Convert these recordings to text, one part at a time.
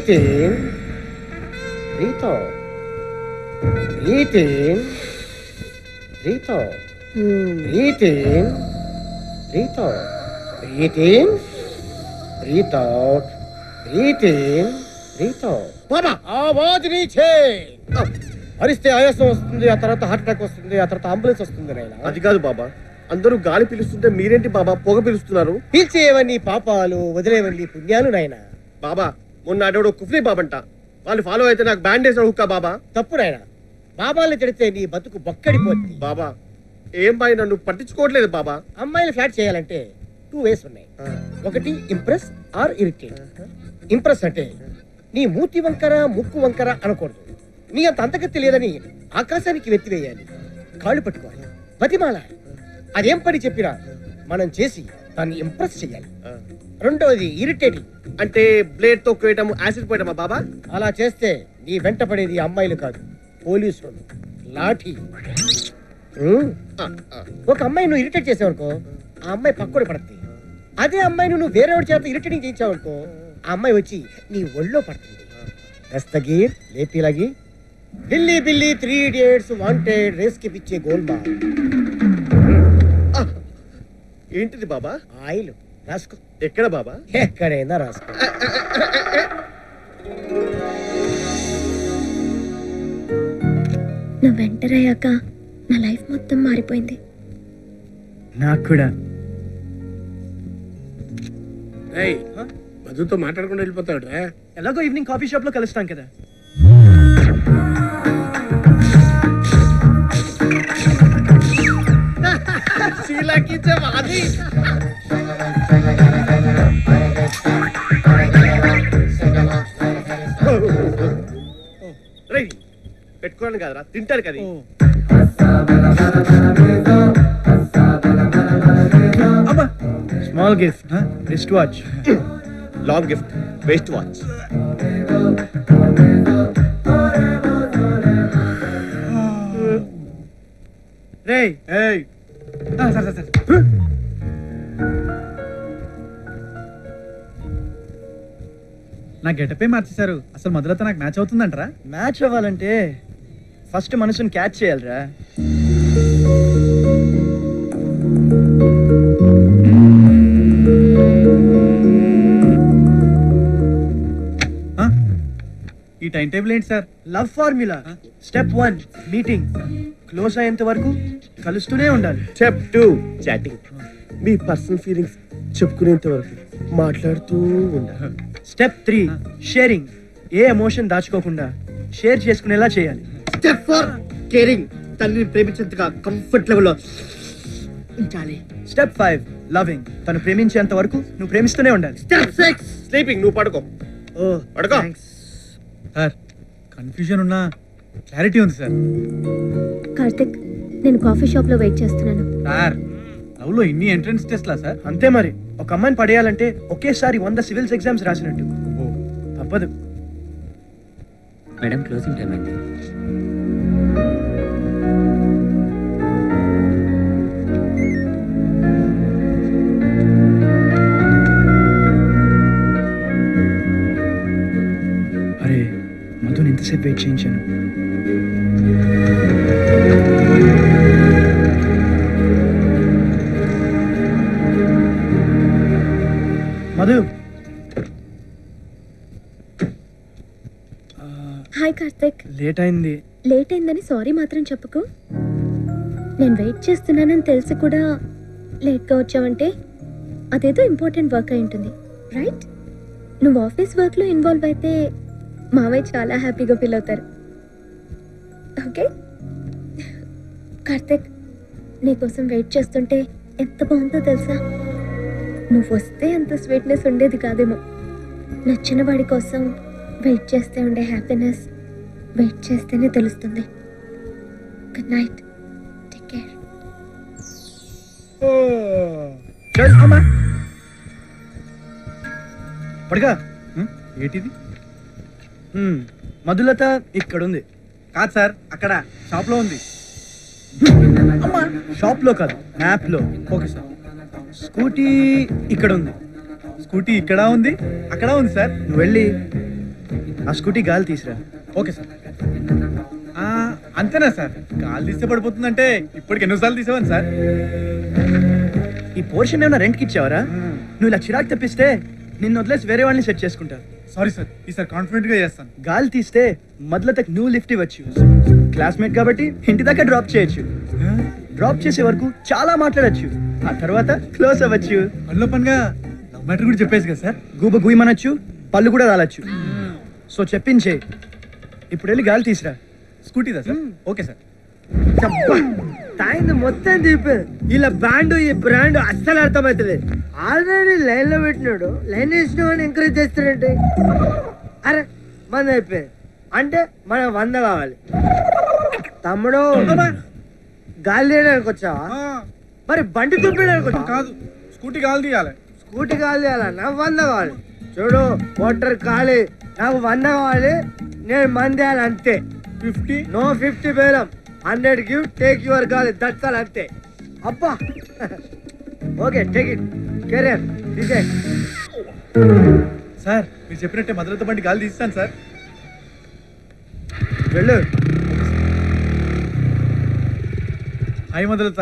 Breathe in. Breathe out. Breathe in. Breathe out. Breathe in. Breathe out. Breathe in. Breathe out. Breathe in. Breathe out. బాబా ఆవాజ్ నీచే. అరిస్తే ఆయాసం వస్తుంది, ఆ తర్వాత heart attack వస్తుంది, ఆ తర్వాత అంబులెన్స్ వస్తుంది నాయనా. అది కాదు బాబా, అందరూ గాలి పిలుస్తుంటే మీరేంటి బాబా పొగ పిలుస్తున్నారు? పీల్చేవన్నీ పాపాలు, వదిలేవన్నీ పుణ్యాలు నాయనా. బాబా మొన్న అడవుడు కుఫ్రీ బాబంట, వాళ్ళు ఫాలో అయితే నాకు బ్యాండేజ్ హుక్కా బాబా. తప్పు నాయనా, బాబాల్ని తిడితే నీ బతుకు బొక్కడిపోద్ది. బాబా ఏం బాయ్ నన్ను పట్టించుకోవట్లేదు బాబా. అమ్మాయిలు ఫ్లాట్ చేయాలంటే 2 ways ఉన్నాయి. ఒకటి ఇంప్రెస్ ఆర్ ఇరిటేట్. ఇంప్రెస్ అంటే నీ మూతి వంకర ముక్కు వంకర అనకూడదు, నీ అంత అంతకత్తి లేదని ఆకాశానికి వెత్తివేయాలి, కాళ్ళు పట్టుకోవాలి, బతిమాల. అదేం పని చెప్పినా మనం చేసి దాన్ని ఇంప్రెస్ చేయాలి. రెండవది ఇరిటేటింగ్ అంటే బ్లేడ్ తో కోయటం, యాసిడ్ పోయటమా బాబా? అలా చేస్తే నీ వెంట పడేది అమ్మాయిలు కాదు, పోలీసులు, లాఠీ. ఒక అమ్మాయి నువ్వు ఇరిటేట్ చేసావనుకో, ఆ అమ్మాయి పక్కడు పడుతుంది. అదే అమ్మాయి నువ్వు వేరేవాడి చేత ఇరిటేటింగ్ చేయించావనుకో, ఆ అమ్మాయి వచ్చి నీ ఒళ్ళో పడుతుంది. దస్తగీర్ లేపిలాగి Delhi belly 3 idiots wanted race కి పిచ్చే గోల్ బాల్. ఏంటిది బాబా? ఆయిల్ రాసుకో. ఎక్కడ బాబా? ఎక్కడైనా రాసుకో. నువ్వు ఎంటర్ అయ్యాక నా లైఫ్ మొత్తం మారిపోయింది. నాకు కూడా. మధుతో మాట్లాడకుండా వెళ్ళిపోతాడు. ఎలాగో ఈవినింగ్ కాఫీ షాప్ లో కలుస్తాం కదా. పెట్టుకోవడం కాదురా, తింటారు కదా. Small gift, wrist watch. Long gift, waste watch. రేయ్ నా గెటపే మార్చేశారు. అసలు మొదలతో నాకు మ్యాచ్ అవుతుందంటరా? మ్యాచ్ అవ్వాలంటే ఫస్ట్ మనసుని క్యాచ్ చేయాలరా. ఈ టైం టేబుల్ ఏంటి sir? Love formula. Step 1 meeting, close అయ్యేంత వరకు కలుస్తూనే ఉండాలి. స్టెప్ 2 చాటింగ్, మీ పర్సనల్ ఫీలింగ్స్ చెప్పుకునేంత వరకు మాట్లాడుతూ ఉండాలి. స్టెప్ 3 షేరింగ్, ఏ ఎమోషన్ దాచుకోకుండా షేర్ చేసుకునేలా చేయాలి. స్టెప్ 4 కేరింగ్, తల్లిని ప్రేమించేంతగా కంఫర్ట్ లెవెల్లో ఉంచాలి. స్టెప్ 5 లవింగ్, తను ప్రేమించేంత వరకు నువ్వు ప్రేమిస్తూనే ఉండాలి. స్టెప్ 6 స్లీపింగ్, నువ్వు పడుకో. పడుకో. సార్ కన్ఫ్యూజన్ ఉన్నా క్లారిటీ ఉంది సార్. కార్తిక్, నేను కాఫీ షాప్ లో వెయిట్ చేస్తున్నాను. సార్ లవ్ లో ఇన్ని ఎంట్రన్స్ టెస్ట్లా సార్? అంతే మరి, ఒక అమ్మాయిని పడేయాలంటే ఒకేసారి 100 సివిల్స్ ఎగ్జామ్స్ రాసినట్టు. తప్పదు. మేడం క్లోజింగ్ టైం అండి. అరే మధుని ఎంతసేపు వెయిట్ చేయించాను. మధు. హాయ్ కార్తిక్. లేట్ అయిందని సారీ మాత్రం చెప్పుకో. నేను వెయిట్ చేస్తున్నానని తెలిసి కూడా లేట్గా వచ్చావంటే అదేదో ఇంపార్టెంట్ వర్క్ అయి ఉంటుంది, రైట్? నువ్వు ఆఫీస్ వర్క్లో ఇన్వాల్వ్ అయితే మావయ్య చాలా హ్యాపీగా ఫీల్ అవుతారు. ఓకే కార్తిక్, నీకోసం వెయిట్ చేస్తుంటే ఎంత బాగుందో తెలుసా? నువ్వు వస్తే అంత స్వీట్నెస్ ఉండేది కాదేమో. నచ్చిన వాడి కోసం వెయిట్ చేస్తే ఉండే హ్యాపీనెస్ వెయిట్ చేస్తేనే తెలుస్తుంది. Good night, take care. పడగా ఏంటిది? మధులత ఇక్కడ ఉంది. కాదు సార్, అక్కడ షాప్ లో ఉంది. షాప్ లో కాదు, మ్యాప్ లో. Okay sir. స్కూటీ ఇక్కడ ఉంది. స్కూటీ ఇక్కడ ఉంది, అక్కడ ఉంది సార్. నువ్వు వెళ్ళి ఆ స్కూటీ గాలి తీసిరా. Okay sir. అంతేనా సార్? గాలి తీస్తే పడిపోతుందంటే ఇప్పటికి ఎన్నోసార్లు తీసేవాను సార్. ఈ పోర్షన్ ఏమైనా రెంట్కి ఇచ్చావరా? నువ్వు ఇలా చిరాకు తెప్పిస్తే నిన్ను వదిలేసి వేరే వాళ్ళని సెట్ చేసుకుంటా. సారీ సార్, ఈసారి కాన్ఫిడెంట్ గా చేస్తాను. గాలి తీస్తే మధ్యలోకి నువ్వు లిఫ్ట్ ఇవ్వచ్చు. క్లాస్మేట్ కాబట్టి ఇంటి దాకా డ్రాప్ చేయొచ్చు. డ్రాప్ చేసే వరకు చాలా మాట్లాడొచ్చు. ఆ తర్వాత క్లోజ్ అవ్వచ్చు. పనిలో పనిగా లవ్ మ్యాటర్ కూడా చెప్పేసి కదా సార్. గూబ గుయ్యమనొచ్చు, పళ్ళు కూడా రాలొచ్చు. సో చెప్పించే. ఇప్పుడు వెళ్ళి గాలి తీసిరా. స్కూటీదా సార్? Okay sir. తాయింది మొత్తం తీపి. ఇలా బ్యాండ్ ఈ బ్రాండ్ అస్సలు అర్థమవుతుంది. ఆల్రెడీ లైన్ లో పెట్టినాడు, లైన్ వేసిన వాడిని ఎంకరేజ్ చేస్తాడంటే అరే మంది అయిపోయింది అంటే మనం 100 కావాలి. తమ్ముడు గాలి తీయడానికి వచ్చావా? మరి బండి తుప్పడానికి వచ్చావా? కాదు, స్కూటీ గాలి తీయాలి. స్కూటీ గాలి తీయాలన్నా 100 కావాలి. చూడు మోటార్ ఖాళీ, నాకు 100 కావాలి. నేను మంది అంతే. 50 నో 50 బేరం. 100 గివ్, టేక్ యువర్ గాలి, దట్స్ ఆల్ అంతే. అబ్బా okay take it career design. Sir మీరు చెప్పినట్టే మధురతో బండి గాలి తీస్తాను సార్. వెళ్ళు. హాయ్ మధురత.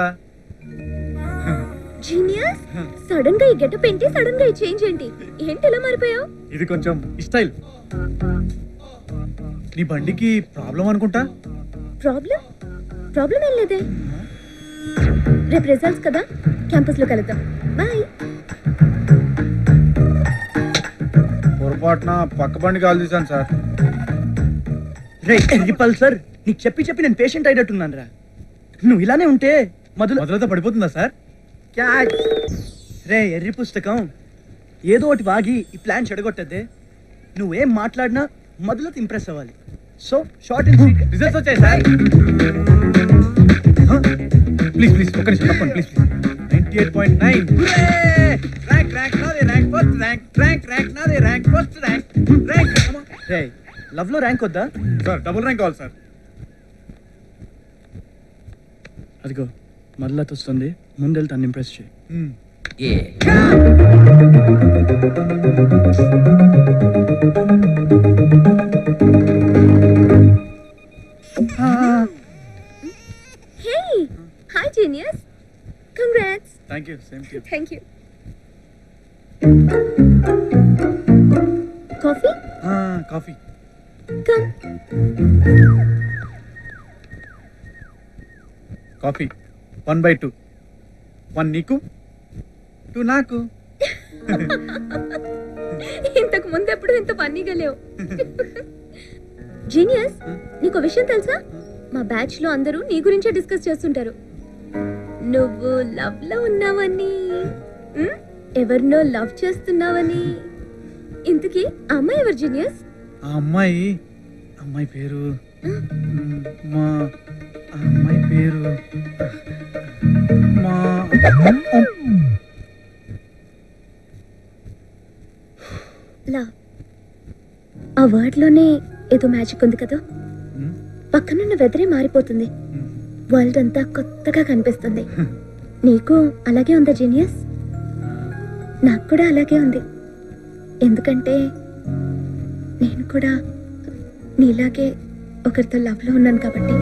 జీనియస్, సడన్ గా ఈ గెటప్ ఏంటి? సడన్ గా ఈ చేంజ్ ఏంటి? ఏంటి ఎలా మారిపోయావు? ఇది కొంచెం స్టైల్. నీ బండికి ప్రాబ్లం అనుకుంటా. ప్రాబ్లం? ప్రాబ్లం ఏం లేదే. రేపు రిజల్ట్స్ కదా, క్యాంపస్ లో కలుద్దాం. బాయ్. పొరపాటున పక్క బండి గాలి తీసాను సార్. రే రిపల్ సార్, నీకు చెప్పి చెప్పి నేను పేషెంట్ అయినట్టున్నాను రా. నువ్వు ఇలానే ఉంటే మధురత పడిపోతుందా సార్? క్యాచ్. రే ఎర్రి పుస్తకం, ఏదో ఒకటి వాగి ఈ ప్లాన్ చెడగొట్టద్దే. నువ్వేం మాట్లాడినా మొదలు ఇంప్రెస్ అవ్వాలి. So short and sweet results వచ్చాయి సార్. ప్లీజ్ ప్లీజ్ ఒక్క నిమిషం తప్పండి ప్లీజ్ ప్లీజ్. 98.9. ర్యాంక్ ర్యాంక్ నాదే, rank first rank. Rank rank నాదే, ర్యాంక్ ఫస్ట్ ర్యాంక్. ర్యాంక్. రే లవ్ లో ర్యాంక్ వద్దా? సార్ డబుల్ ర్యాంక్ కావాలి సార్. అదిగో మొదలతో వస్తుంది, ముందెళ్తే తను ఇంప్రెస్ చేయి. Hey, hi genius. Congrats. Thank you. Same to you. Thank you. Coffee? Coffee. Come. Coffee 1/2. 1 నీకు, 2 నాకు. ఇంతకు ముందు ఎప్పుడు ఇంత ఫన్నీగా లేవు. జీనియస్, నీకు విషయం తెలుసా? మా బ్యాచ్ లో అందరూ నీ గురించే డిస్కస్ చేస్తుంటారు. నువ్వు లవ్ లో ఉన్నావని, ఎవరినో లవ్ చేస్తున్నావని. ఇంతకీ ఆ అమ్మాయి ఎవరు జీనియస్? ఆ అమ్మాయి పేరు మా అమ్మాయి పేరు మా లవ్. ఆ వర్డ్ లోనే ఏదో మ్యాజిక్ ఉంది కదా. పక్కనున్న వెదరే మారిపోతుంది, వరల్డ్ అంతా కొత్తగా కనిపిస్తుంది. నీకు అలాగే ఉందా జీనియస్? నాకు కూడా అలాగే ఉంది. ఎందుకంటే నేను కూడా నీలాగే ఒకరితో లవ్ లో ఉన్నాను కాబట్టి.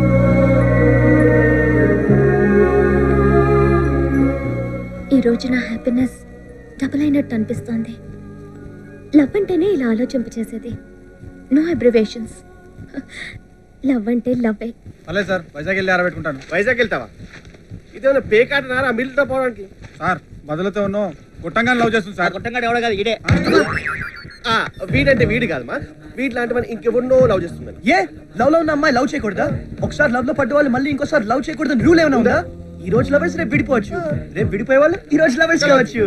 ఈరోజు నా హ్యాపీనెస్ డబుల్ అయినట్టు అనిపిస్తోంది. లవ్ అంటేనే ఇలా ఆలోచింపచేసేది. No abbreviations. లవ్ అంటే లవ్వే. అలే సార్, వైజాగ్ వెళ్ళి ఆరబెట్టుకుంటాను. వైజాగ్ వెళ్తావా? ఇదేమన్నా పేకాటనారా మిల్లుతో పోవడానికి? సార్ మొదలతో ఉన్నావు, గుట్టంగానే లవ్ చేస్తుంది సార్. కొట్టంగాడు ఎవడో కాదు, ఇడే. వీడంటే వీడు కాదమ్మా, వీటిలాంటి మన ఇంకెవరినో లవ్ చేస్తున్నారు. ఏ లవ్ లో ఉన్న అమ్మాయి లవ్ చేయకూడదా? ఒకసారి లవ్ లో పడ్డ వాళ్ళు మళ్ళీ ఇంకోసారి లవ్ చేయకూడదని రూల్ ఏమైనా ఉందా? ఈ రోజు లవర్స్ రేపు విడిపోవచ్చు, రేపు విడిపోయే వాళ్ళు ఈ రోజు లవర్స్ కావచ్చు.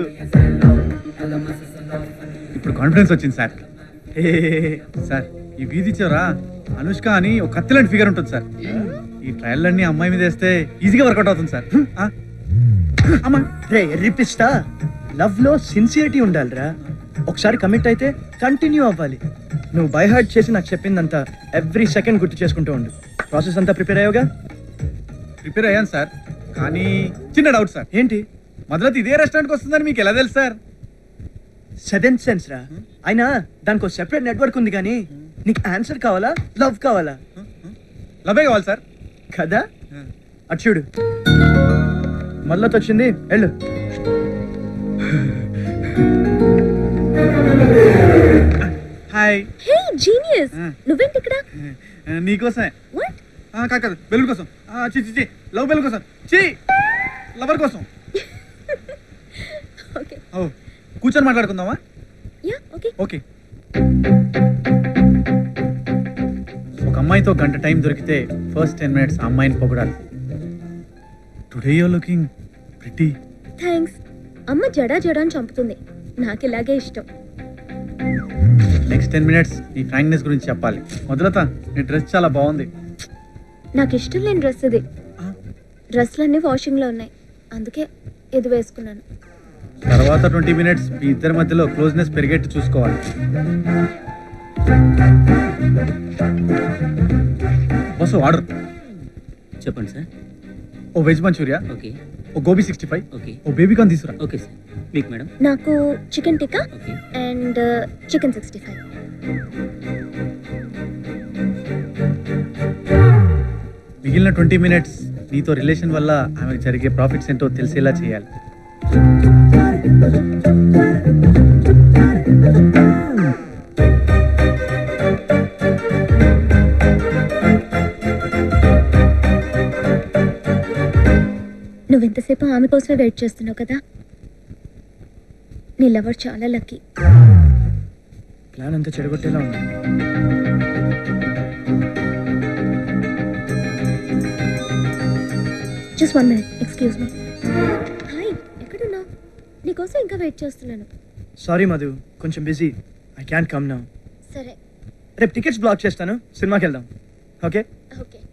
ఇప్పుడు కాన్ఫిడెన్స్ వచ్చింది సార్. సార్ ఈ వీధి చివరా అనుష్క అని ఒక కత్తిలాంటి ఫిగర్ ఉంటుంది సార్. ఈ ట్రయల్లన్నీ అమ్మాయి మీద వేస్తే ఈజీగా వర్కౌట్ అవుతుంది సార్. అమ్మా రే రిపిస్తా, లవ్ లో సిన్సియరిటీ ఉండాలిరా. ఒకసారి కమిట్ అయితే కంటిన్యూ అవ్వాలి. నువ్వు బై హార్ట్ చేసి నాకు చెప్పిందంతా ఎవ్రీ సెకండ్ గుర్తు చేసుకుంటూ ఉండు. ప్రాసెస్ అంతా ప్రిపేర్ అయ్యావుగా? ప్రిపేర్ అయ్యాను సార్, కానీ చిన్న డౌట్ సార్. ఏంటి? మొదలైతే ఇదే రెస్టారెంట్కి వస్తుందని మీకు ఎలా తెలుసు సార్? సెవెంత్ సెన్స్ రా. అయినా దానికి ఒక సెపరేట్ నెట్వర్క్ ఉంది కానీ నీకు ఆన్సర్ కావాలా లవ్ కావాలా? లవే కావాలి సార్. కదా అటు చూడు మళ్ళీ వచ్చింది వెళ్ళు. హాయ్. హే జీనియస్, నువ్వేంటి ఇక్కడ? నీకోసమే. వాట్? కాదు కాదు, బెలూన్ కోసం. చి లవ్ బెలూన్ కోసం. లవర్ కోసం. ఓకే ఓ, కూర్చొని మాట్లాడుకుందామా? Yeah okay. ఓకే. ఒక అమ్మాయితో గంట టైం దొరికితే ఫస్ట్ 10 minutes ఆ అమ్మాయిని పొగడాలి. Today your looking pretty. Thanks. అమ్మ జడా అని చంపుతుంది, నాకు ఇలాగే ఇష్టం. నెక్స్ట్ 10 minutes నీ ఫ్రాంక్నెస్ గురించి చెప్పాలి. మొదలత నీ డ్రెస్ చాలా బాగుంది. నాకు ఇష్టం లేని డ్రెస్ ఇది. డ్రెస్లన్నీ వాషింగ్లో ఉన్నాయి, అందుకే ఇది వేసుకున్నాను. తర్వాత 20 minutes మీ ఇద్దరి మధ్యలో క్లోజ్నెస్ పెరిగేట్టు చూసుకోవాలి. బస్సు ఆర్డర్. చెప్పండి సార్. ఓ వెజ్ మంచూరియా, ఓకే ఓ గోబీ 65, ఓకే ఓ బేబీ కార్న్ తీసుకురా. Okay sir. మీకు మేడం? నాకు chicken tikka okay and chicken 65. మిగిలిన 20 minutes నీతో రిలేషన్ వల్ల ఆమెకు జరిగే ప్రాఫిట్స్ ఏంటో తెలిసేలా చేయాలి. నువ్వు ఎంతసేపు ఆమె కోసమే వెయిట్ చేస్తున్నావు కదా. నీ లవర్ చాలా లక్కీ. ప్లాన్ అంతా చెడగొట్టేలా ఉంది. Just 1 minute, excuse me. Hi, ఎక్కడున్నావు? నీకోసం ఇంకా వెయిట్ చేస్తున్నాను. సారీ మధు, కొంచెం busy. I can come now. సరే రేపు టికెట్స్ బ్లాక్ చేస్తాను, సినిమాకి వెళ్దాం. Okay okay.